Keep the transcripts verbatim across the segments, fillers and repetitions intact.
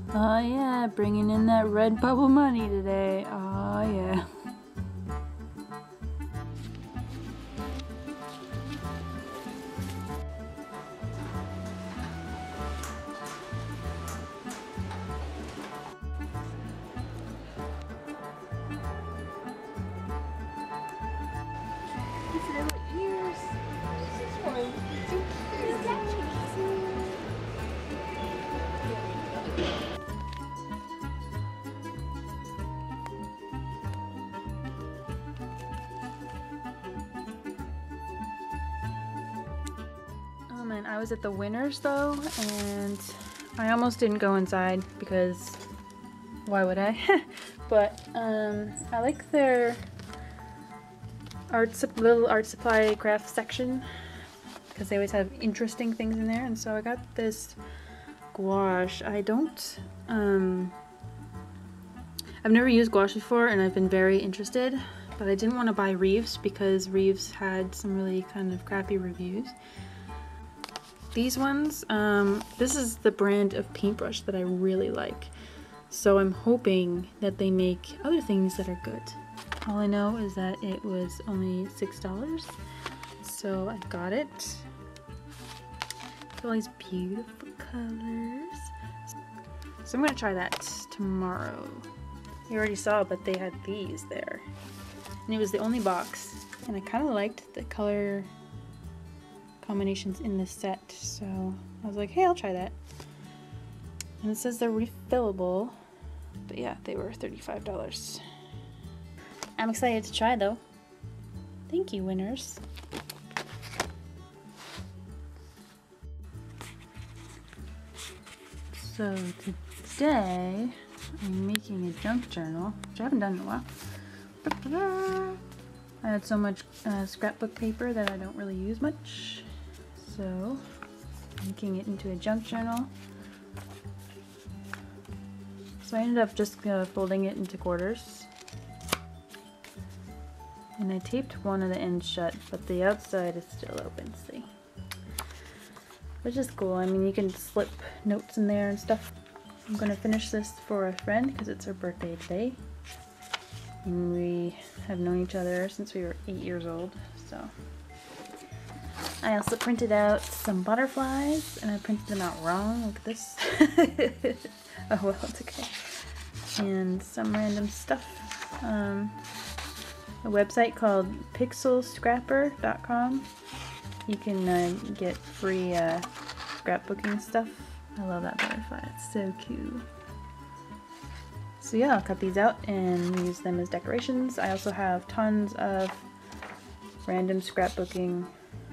Oh yeah, bringing in that Redbubble money today. Oh yeah. Oh man, I was at the Winners though, and I almost didn't go inside because why would I? But um, I like their art little art supply craft section because they always have interesting things in there. And so I got this gouache. I don't um, I've never used gouache before, and I've been very interested, but I didn't want to buy Reeves because Reeves had some really kind of crappy reviews. These ones, um, this is the brand of paintbrush that I really like, so I'm hoping that they make other things that are good. All I know is that it was only six dollars, so I got it. All these beautiful colors. So I'm gonna try that tomorrow. You already saw, but they had these there. And it was the only box, and I kind of liked the color combinations in this set, so I was like, hey, I'll try that. And it says they're refillable, but yeah, they were thirty-five dollars. I'm excited to try though. Thank you, Winners. So today I'm making a junk journal, which I haven't done in a while. I had so much uh, scrapbook paper that I don't really use much. So, making it into a junk journal. So I ended up just uh, folding it into quarters. And I taped one of the ends shut, but the outside is still open, see? Which is cool. I mean, you can slip notes in there and stuff. I'm gonna finish this for a friend because it's her birthday today. And we have known each other since we were eight years old, so. I also printed out some butterflies, and I printed them out wrong. Look at this. Oh well, it's okay. And some random stuff. Um, a website called pixel scrapper dot com. You can uh, get free uh, scrapbooking stuff. I love that butterfly. It's so cute. So yeah, I'll cut these out and use them as decorations. I also have tons of random scrapbooking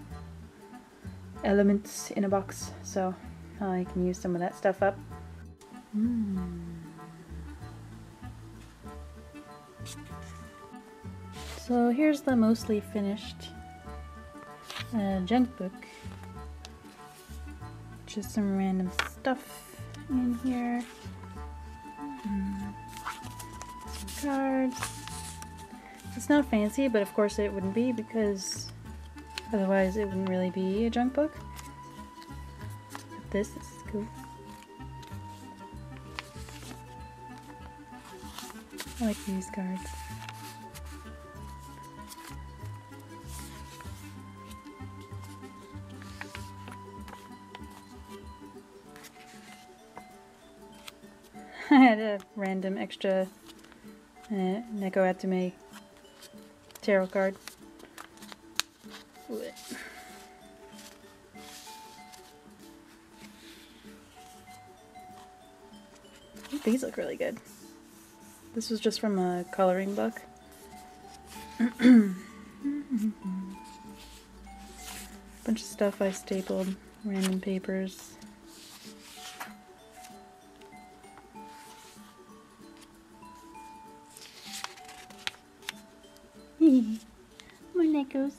elements in a box, so I can use some of that stuff up. Mm. So here's the mostly finished uh, junk book. Just some random stuff in here. Mm. Some cards. It's not fancy, but of course it wouldn't be because otherwise it wouldn't really be a junk book. But this is cool. I like these cards. I had a random extra uh, Neko Atsume tarot card. Ooh. These look really good. This was just from a coloring book. Bunch of stuff I stapled, random papers. More Nekos.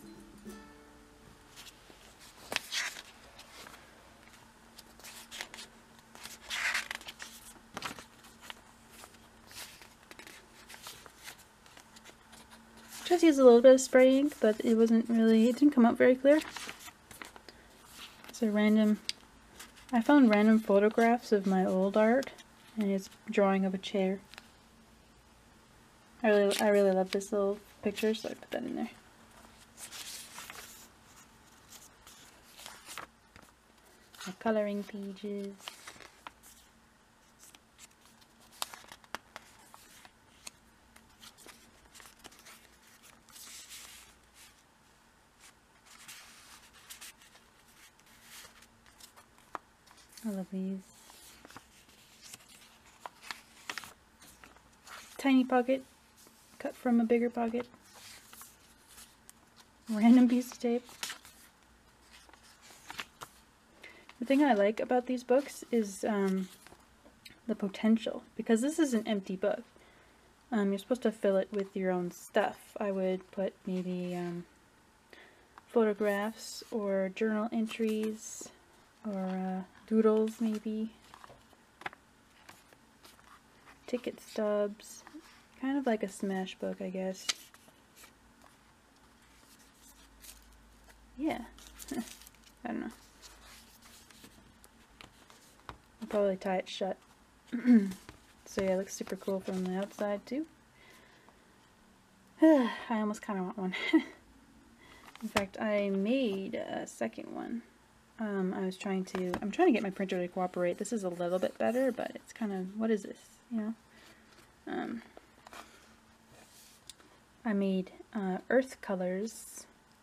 Just used a little bit of spray ink, but it wasn't really, it didn't come out very clear. It's a random, I found random photographs of my old art, And it's a drawing of a chair. I really, I really love this little picture, so I put that in there. My coloring pages. I love these. Tiny pocket, cut from a bigger pocket. Random piece of tape. The thing I like about these books is um, the potential, because this is an empty book. Um, you're supposed to fill it with your own stuff. I would put maybe um, photographs or journal entries or uh, doodles maybe. Ticket stubs. Kind of like a smash book, I guess. Yeah. I don't know. I'll probably tie it shut. So yeah, it looks super cool from the outside too. I almost kind of want one. In fact, I made a second one. Um, I was trying to, I'm trying to get my printer to cooperate. This is a little bit better, but it's kind of, what is this, you know? Um, I made uh, earth colors.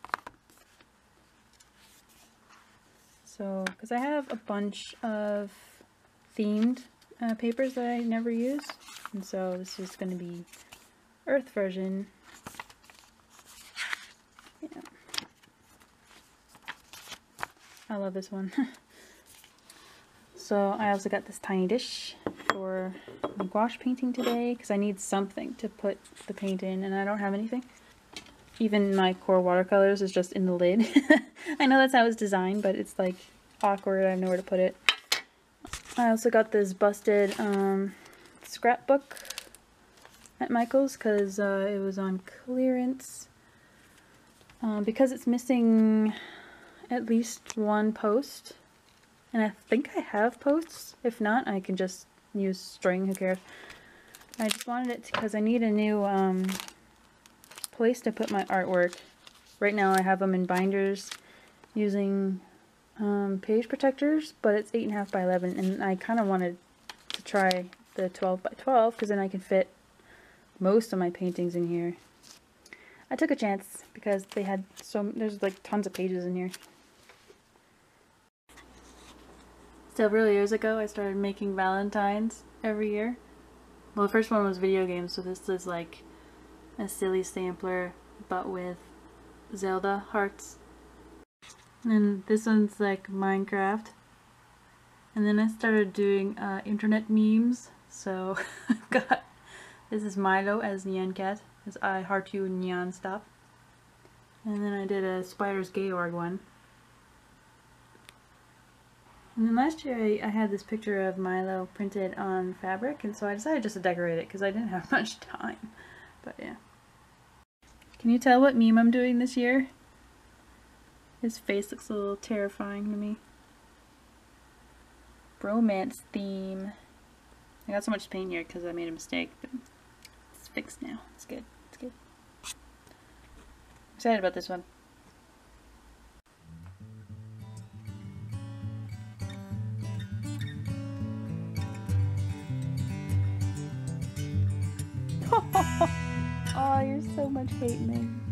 So, because I have a bunch of themed uh, papers that I never use, and so this is going to be earth version. Yeah. I love this one. So I also got this tiny dish for my gouache painting today, because I need something to put the paint in, and I don't have anything. Even my core watercolors is just in the lid. I know that's how it's designed, but it's like awkward. I have nowhere to put it. I also got this busted um, scrapbook at Michael's because uh, it was on clearance. Um, because it's missing at least one post, and I think I have posts. If not, I can just use string, who cares. I just wanted it because I need a new um, place to put my artwork. Right now I have them in binders using um, page protectors, but it's eight and a half by eleven, and I kind of wanted to try the twelve by twelve because then I can fit most of my paintings in here. I took a chance because they had so, there's like tons of pages in here. Several years ago I started making Valentines every year. Well, the first one was video games, so this is like a silly sampler but with Zelda hearts. And this one's like Minecraft. And then I started doing uh, internet memes, so I've got, this is Milo as Nyan Cat, as I heart you Nyan stop. And then I did a Spiders Georg one. And then last year I, I had this picture of Milo printed on fabric, and so I decided just to decorate it because I didn't have much time. But yeah. Can you tell what meme I'm doing this year? His face looks a little terrifying to me. Bromance theme. I got so much paint here because I made a mistake, but it's fixed now. It's good. It's good. I'm excited about this one. Oh, you're so much hate me.